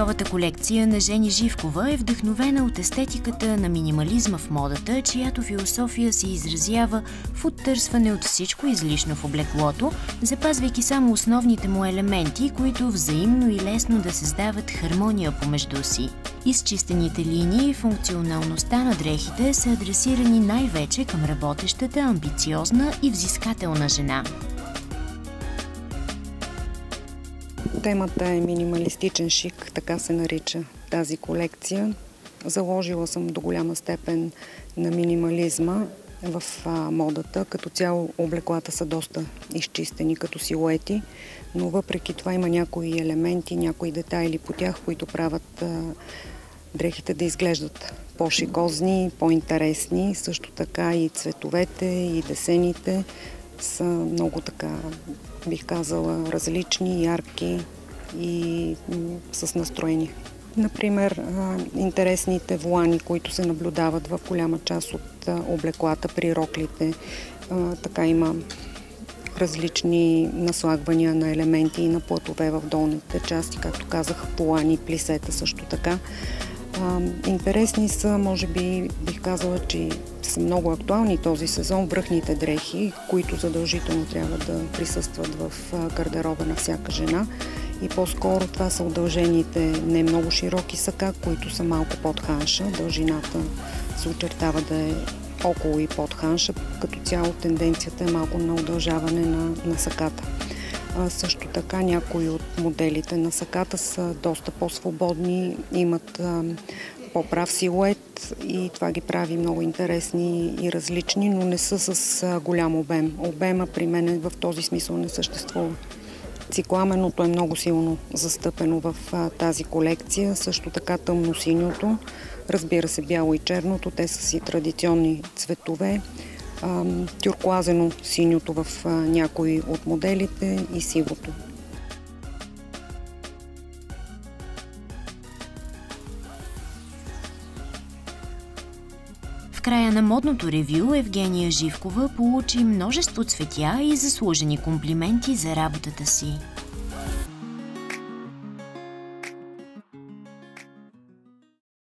Новата колекция на Жени Живкова е вдъхновена от естетиката на минимализма в модата, чиято философия се изразява в оттърсване от всичко излишно в облеклото, запазвайки само основните му елементи, които взаимно и лесно да създават хармония помежду си. Изчистените линии и функционалността на дрехите са адресирани най-вече към работещата, амбициозна и взискателна жена. Темата е минималистичен шик, така се нарича тази колекция. Заложила съм до голяма степен на минимализма в модата. Като цяло облеклата са доста изчистени като силуети, но въпреки това има някои елементи, някои детайли по тях, които правят дрехите да изглеждат по-шикозни, по-интересни. Също така и цветовете, и десените са много така, бих казала, различни, ярки и с настроение. Например, интересните волани, които се наблюдават в голяма част от облеклата при роклите. Така има различни наслагвания на елементи и на платове в долните части, както казах, волани, плисета също така. Интересни са, може би, бих казала, че са много актуални този сезон връхните дрехи, които задължително трябва да присъстват в гардероба на всяка жена. И по-скоро това са удължените не много широки сака, които са малко под ханша. Дължината се очертава да е около и под ханша. Като цяло тенденцията е малко на удължаване на саката. Също така някои от моделите на саката са доста по-свободни, имат по-прав силует и това ги прави много интересни и различни, но не са с голям обем. Обема при мен в този смисъл не съществува. Цикламеното е много силно застъпено в тази колекция, също така тъмносиньото, разбира се бяло и черното, те са си традиционни цветове. Тюркоазено синьото в някои от моделите и сивото. В края на модното ревю Евгения Живкова получи множество цветя и заслужени комплименти за работата си.